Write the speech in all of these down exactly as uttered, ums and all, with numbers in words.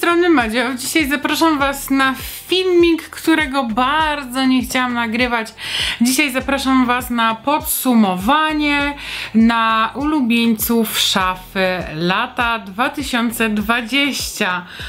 strony Madzia. Dzisiaj zapraszam was na filmik, którego bardzo nie chciałam nagrywać. Dzisiaj zapraszam was na podsumowanie na ulubieńców szafy lata dwa tysiące dwudziestego.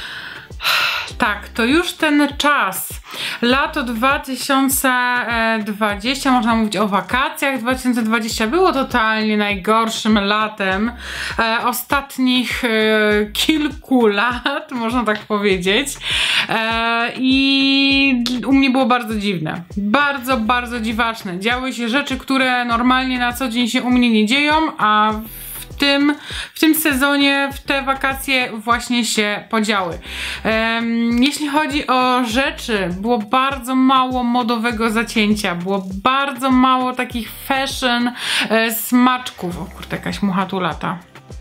Tak, to już ten czas. Lato dwa tysiące dwudziesty, można mówić o wakacjach. dwa tysiące dwudziesty było totalnie najgorszym latem e, ostatnich e, kilku lat, można tak powiedzieć. E, I u mnie było bardzo dziwne. Bardzo, bardzo dziwaczne. Działy się rzeczy, które normalnie na co dzień się u mnie nie dzieją, a W tym, w tym sezonie, w te wakacje właśnie się podziały. Um, jeśli chodzi o rzeczy, było bardzo mało modowego zacięcia, było bardzo mało takich fashion e, smaczków. O kurde, jakaś mucha tu lata.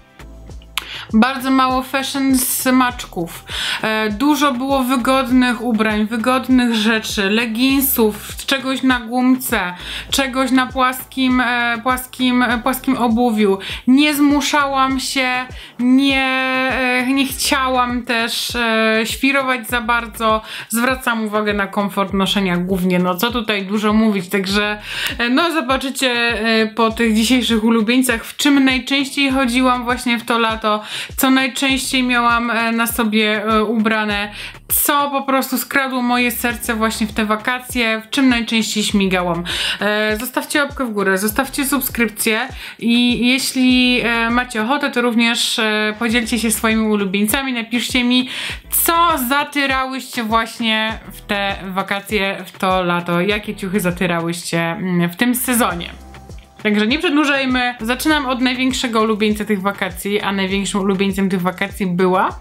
Bardzo mało fashion smaczków. E, dużo było wygodnych ubrań, wygodnych rzeczy, leginsów, czegoś na gumce, czegoś na płaskim, e, płaskim, e, płaskim obuwiu. Nie zmuszałam się, nie, e, nie chciałam też e, świrować za bardzo. Zwracam uwagę na komfort noszenia głównie. No co tutaj dużo mówić, także e, no zobaczycie e, po tych dzisiejszych ulubieńcach, w czym najczęściej chodziłam właśnie w to lato, co najczęściej miałam na sobie ubrane, co po prostu skradło moje serce właśnie w te wakacje, w czym najczęściej śmigałam. Zostawcie łapkę w górę, zostawcie subskrypcję i jeśli macie ochotę, to również podzielcie się swoimi ulubieńcami, napiszcie mi, co zatyrałyście właśnie w te wakacje, w to lato, jakie ciuchy zatyrałyście w tym sezonie. Także nie przedłużajmy. Zaczynam od największego ulubieńca tych wakacji, a największym ulubieńcem tych wakacji była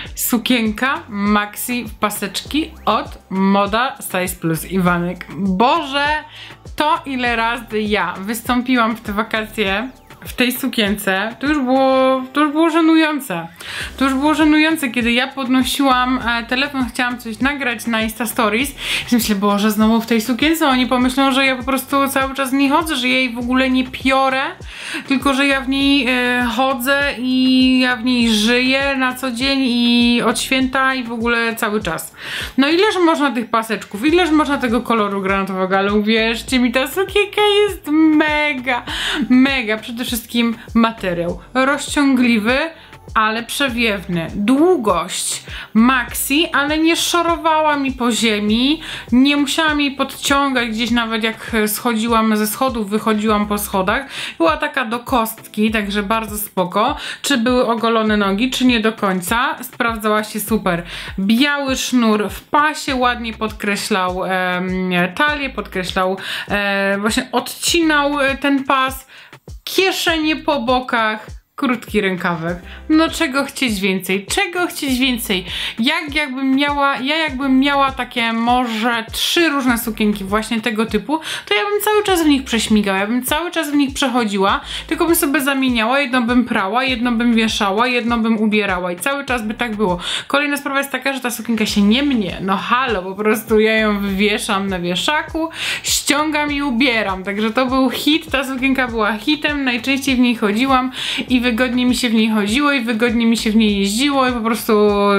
sukienka maxi w paseczki od Moda Size Plus Iwanek. Boże, to ile razy ja wystąpiłam w te wakacje w tej sukience, to już było, to już było żenujące. To już było żenujące, kiedy ja podnosiłam e, telefon, chciałam coś nagrać na Insta Stories i myślę, Boże, znowu w tej sukience, oni pomyślą, że ja po prostu cały czas w niej chodzę, że ja jej w ogóle nie piorę, tylko że ja w niej e, chodzę i ja w niej żyję na co dzień i od święta i w ogóle cały czas. No ileż można tych paseczków, ileż można tego koloru granatowego, ale uwierzcie mi, ta sukienka jest mega, mega. Przede wszystkim materiał rozciągliwy, ale przewiewny. Długość maxi, ale nie szorowała mi po ziemi. Nie musiałam jej podciągać gdzieś, nawet jak schodziłam ze schodów, wychodziłam po schodach. Była taka do kostki, także bardzo spoko. Czy były ogolone nogi, czy nie do końca. Sprawdzała się super. Biały sznur w pasie ładnie podkreślał e, talię, podkreślał, e, właśnie odcinał ten pas. Kieszenie po bokach, krótki rękawek. No czego chcieć więcej? Czego chcieć więcej? Jak jakbym miała, ja jakbym miała takie może trzy różne sukienki właśnie tego typu, to ja bym cały czas w nich prześmigała, ja bym cały czas w nich przechodziła, tylko bym sobie zamieniała, jedną bym prała, jedną bym wieszała, jedną bym ubierała i cały czas by tak było. Kolejna sprawa jest taka, że ta sukienka się nie mnie, no halo, po prostu ja ją wywieszam na wieszaku, ściągam i ubieram, także to był hit, ta sukienka była hitem, najczęściej w niej chodziłam i wygodnie mi się w niej chodziło i wygodnie mi się w niej jeździło i po prostu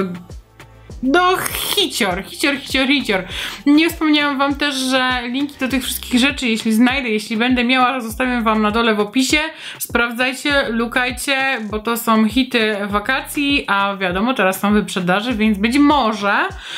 no hicior, hicior, hicior, hicior. Nie wspomniałam wam też, że linki do tych wszystkich rzeczy, jeśli znajdę, jeśli będę miała, zostawię wam na dole w opisie. Sprawdzajcie, lukajcie, bo to są hity wakacji, a wiadomo, teraz są wyprzedaży, więc być może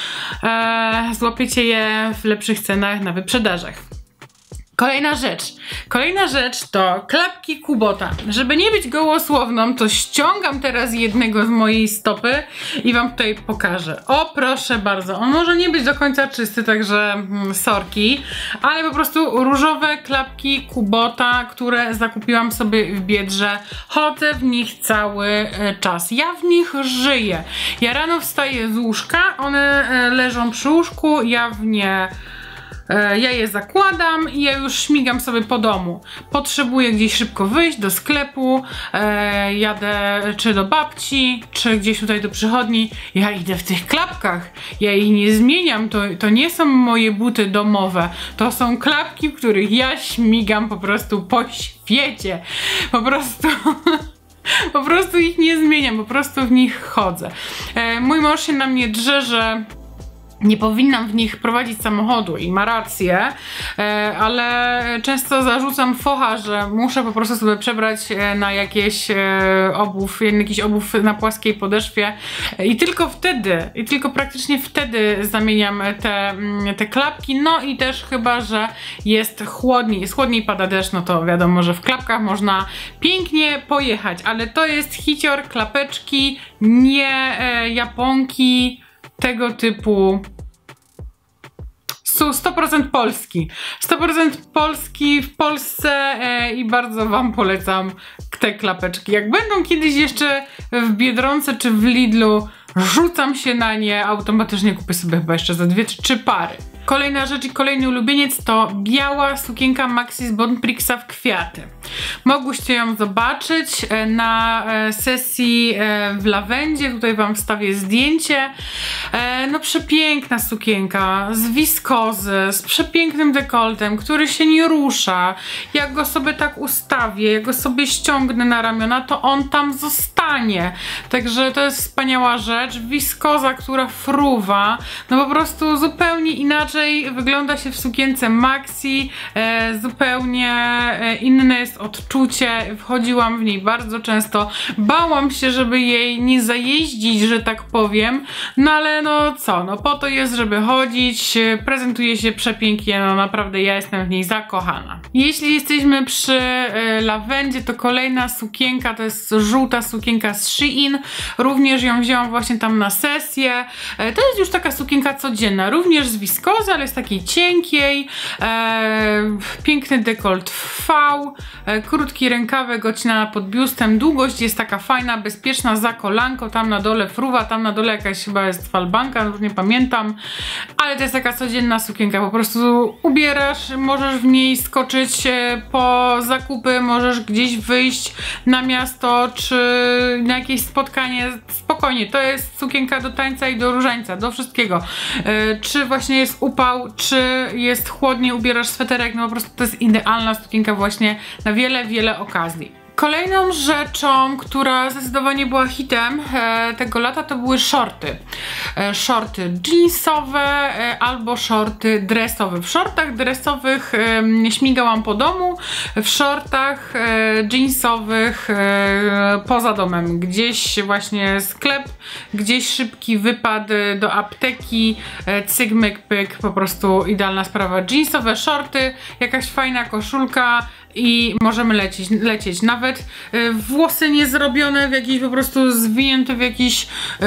e, złapiecie je w lepszych cenach na wyprzedażach. Kolejna rzecz. Kolejna rzecz to klapki Kubota. Żeby nie być gołosłowną, to ściągam teraz jednego z mojej stopy i wam tutaj pokażę. O, proszę bardzo. On może nie być do końca czysty, także mm, sorki, ale po prostu różowe klapki Kubota, które zakupiłam sobie w Biedrze. Chodzę w nich cały e, czas. Ja w nich żyję. Ja rano wstaję z łóżka, one e, leżą przy łóżku, ja w nie Ja je zakładam i ja już śmigam sobie po domu. Potrzebuję gdzieś szybko wyjść do sklepu, e, jadę czy do babci, czy gdzieś tutaj do przychodni. Ja idę w tych klapkach. Ja ich nie zmieniam. To, to nie są moje buty domowe. To są klapki, w których ja śmigam po prostu po świecie. Po prostu... Po prostu ich nie zmieniam, po prostu w nich chodzę. E, mój mąż się na mnie drze, że nie powinnam w nich prowadzić samochodu i ma rację, e, ale często zarzucam focha, że muszę po prostu sobie przebrać na jakieś e, obów, jakiś obów na płaskiej podeszwie i tylko wtedy, i tylko praktycznie wtedy zamieniam te, te klapki, no i też chyba, że jest chłodniej, jest chłodniej, pada deszcz, no to wiadomo, że w klapkach można pięknie pojechać, ale to jest hicior, klapeczki, nie e, japonki, tego typu. Są sto procent polski. sto procent polski w Polsce e, i bardzo wam polecam te klapeczki. Jak będą kiedyś jeszcze w Biedronce czy w Lidlu, rzucam się na nie, automatycznie kupię sobie chyba jeszcze za dwie czy trzy pary. Kolejna rzecz i kolejny ulubieniec to biała sukienka Maxi z Bonprixa w kwiaty. Mogłyście ją zobaczyć na sesji w lawendzie, tutaj wam wstawię zdjęcie. No przepiękna sukienka z wiskozy, z przepięknym dekoltem, który się nie rusza. Jak go sobie tak ustawię, jak go sobie ściągnę na ramiona, to on tam zostanie. Także to jest wspaniała rzecz. Wiskoza, która fruwa, no po prostu zupełnie inaczej wygląda się w sukience Maxi, e, zupełnie e, inne jest odczucie, wchodziłam w niej bardzo często, bałam się, żeby jej nie zajeździć, że tak powiem, no ale no co, no po to jest, żeby chodzić, prezentuje się przepięknie, no naprawdę ja jestem w niej zakochana. Jeśli jesteśmy przy e, lawendzie, to kolejna sukienka, to jest żółta sukienka z Shein, również ją wzięłam właśnie tam na sesję, e, to jest już taka sukienka codzienna, również z wiskozy, ale jest takiej cienkiej, e, piękny dekolt V, e, krótki rękawek, odcinana pod biustem, długość jest taka fajna, bezpieczna, za kolanko, tam na dole fruwa, tam na dole jakaś chyba jest falbanka, już nie pamiętam, ale to jest taka codzienna sukienka, po prostu ubierasz, możesz w niej skoczyć e, po zakupy, możesz gdzieś wyjść na miasto, czy na jakieś spotkanie, spokojnie, to jest sukienka do tańca i do różańca, do wszystkiego, e, czy właśnie jest upał, czy jest chłodnie, ubierasz sweterek, no po prostu to jest idealna sukienka właśnie na wiele, wiele okazji. Kolejną rzeczą, która zdecydowanie była hitem e, tego lata, to były shorty. E, shorty jeansowe e, albo shorty dresowe. W shortach dresowych e, śmigałam po domu, w shortach e, jeansowych e, poza domem. Gdzieś właśnie sklep, gdzieś szybki wypad do apteki, e, cyk, myk, pyk, po prostu idealna sprawa. Jeansowe shorty, jakaś fajna koszulka, i możemy lecieć, lecieć. Nawet y, włosy nie zrobione w jakiś po prostu zwinięte w jakiś y,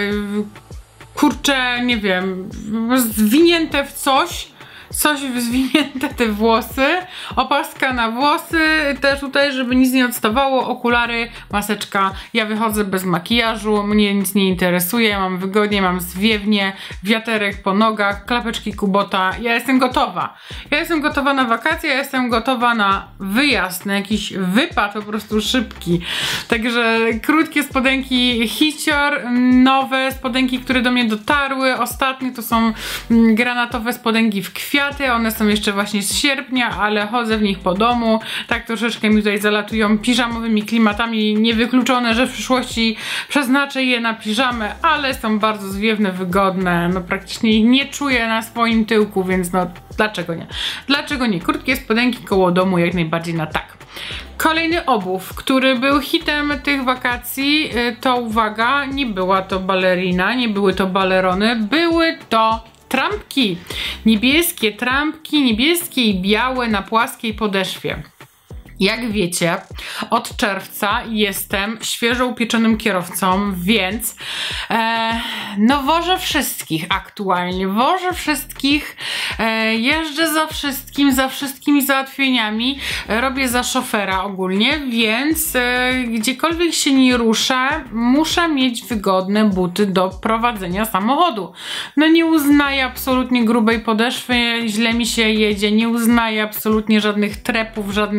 kurczę, nie wiem, zwinięte w coś. Coś zwinięte te włosy, opaska na włosy, też tutaj, żeby nic nie odstawało, okulary, maseczka. Ja wychodzę bez makijażu, mnie nic nie interesuje, ja mam wygodnie, mam zwiewnie, wiaterek po nogach, klapeczki Kubota. Ja jestem gotowa. Ja jestem gotowa na wakacje, ja jestem gotowa na wyjazd, na jakiś wypad po prostu szybki. Także krótkie spodenki hicior, nowe spodenki, które do mnie dotarły. Ostatnie to są granatowe spodenki w kwiat. One są jeszcze właśnie z sierpnia, ale chodzę w nich po domu. Tak troszeczkę mi tutaj zalatują piżamowymi klimatami. Niewykluczone, że w przyszłości przeznaczę je na piżamę, ale są bardzo zwiewne, wygodne. No praktycznie ich nie czuję na swoim tyłku, więc no dlaczego nie? Dlaczego nie? Krótkie spodenki koło domu jak najbardziej na tak. Kolejny obuw, który był hitem tych wakacji, to uwaga, nie była to balerina, nie były to balerony, były to trampki, niebieskie trampki, niebieskie i białe na płaskiej podeszwie. Jak wiecie, od czerwca jestem świeżo upieczonym kierowcą, więc e, no wożę wszystkich aktualnie, wożę wszystkich, e, jeżdżę za wszystkim, za wszystkimi załatwieniami, e, robię za szofera ogólnie, więc e, gdziekolwiek się nie ruszę, muszę mieć wygodne buty do prowadzenia samochodu. No nie uznaję absolutnie grubej podeszwy, źle mi się jedzie, nie uznaję absolutnie żadnych trepów, żadnych kotów,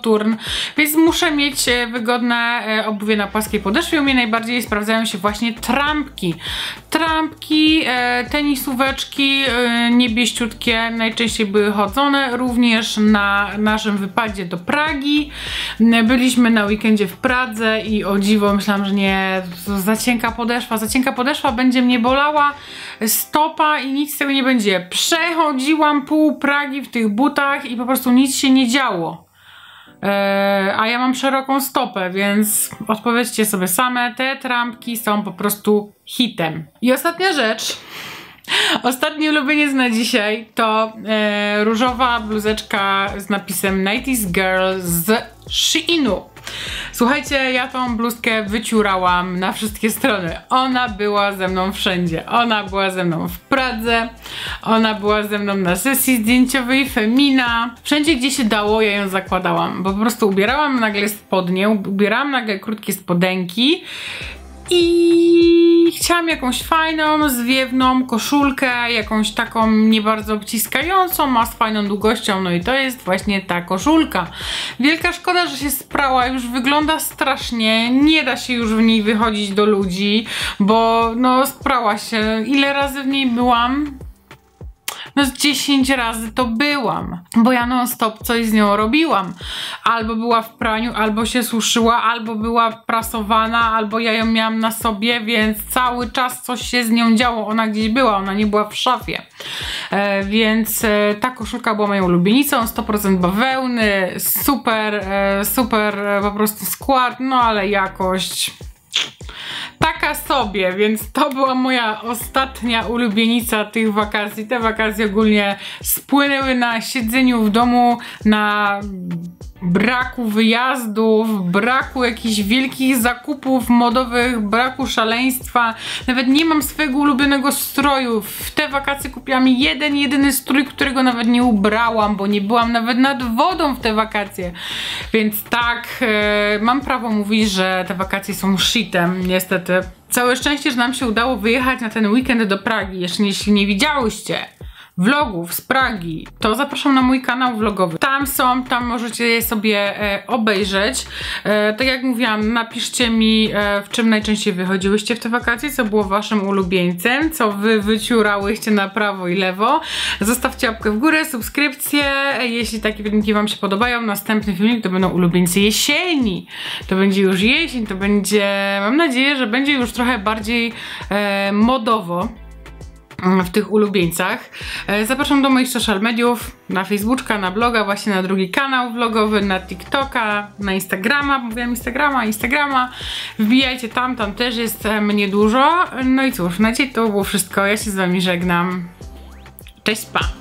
Nocturne, więc muszę mieć wygodne obuwie na płaskiej podeszwie. U mnie najbardziej sprawdzają się właśnie trampki. Trampki, tenisóweczki niebieściutkie najczęściej były chodzone, również na naszym wypadzie do Pragi. Byliśmy na weekendzie w Pradze i o dziwo myślałam, że nie, za cienka podeszwa, za cienka podeszwa będzie mnie bolała stopa i nic z tego nie będzie. Przechodziłam pół Pragi w tych butach i po prostu nic się nie działo. Eee, a ja mam szeroką stopę, więc odpowiedzcie sobie same, te trampki są po prostu hitem. I ostatnia rzecz, ostatni ulubieniec na dzisiaj to e, różowa bluzeczka z napisem nineties Girl z Sheinu. Słuchajcie, ja tą bluzkę wyciurałam na wszystkie strony. Ona była ze mną wszędzie. Ona była ze mną w Pradze, ona była ze mną na sesji zdjęciowej Femina. Wszędzie, gdzie się dało, ja ją zakładałam, bo po prostu ubierałam nagle spodnie, ubierałam nagle krótkie spodenki i chciałam jakąś fajną, zwiewną koszulkę, jakąś taką nie bardzo obciskającą, ma z fajną długością, no i to jest właśnie ta koszulka. Wielka szkoda, że się sprała, już wygląda strasznie, nie da się już w niej wychodzić do ludzi, bo no sprała się. Ile razy w niej byłam? No z dziesięć razy to byłam, bo ja non stop coś z nią robiłam. Albo była w praniu, albo się suszyła, albo była prasowana, albo ja ją miałam na sobie, więc cały czas coś się z nią działo. Ona gdzieś była, ona nie była w szafie. E, więc e, ta koszulka była moją ulubienicą, sto procent bawełny, super, e, super e, po prostu skład, no ale jakość taka sobie, więc to była moja ostatnia ulubienica tych wakacji. Te wakacje ogólnie spłynęły na siedzeniu w domu, na braku wyjazdów, braku jakichś wielkich zakupów modowych, braku szaleństwa. Nawet nie mam swojego ulubionego stroju. W te wakacje kupiłam jeden, jedyny strój, którego nawet nie ubrałam, bo nie byłam nawet nad wodą w te wakacje. Więc tak, e, mam prawo mówić, że te wakacje są shitem, niestety. Całe szczęście, że nam się udało wyjechać na ten weekend do Pragi. Jeszcze jeśli nie widziałyście vlogów z Pragi, to zapraszam na mój kanał vlogowy. Tam są, tam możecie je sobie e, obejrzeć. E, tak jak mówiłam, napiszcie mi, e, w czym najczęściej wychodziłyście w te wakacje, co było waszym ulubieńcem, co wy wyciurałyście na prawo i lewo. Zostawcie łapkę w górę, subskrypcję, e, jeśli takie filmiki wam się podobają. Następny filmik to będą ulubieńcy jesieni. To będzie już jesień, to będzie, mam nadzieję, że będzie już trochę bardziej e, modowo w tych ulubieńcach. Zapraszam do moich social mediów, na Facebooka, na bloga, właśnie na drugi kanał vlogowy, na TikToka, na Instagrama, mówiłam Instagrama, Instagrama. Wbijajcie tam, tam też jest mnie dużo. No i cóż, na dzisiaj to było wszystko. Ja się z wami żegnam. Cześć, pa!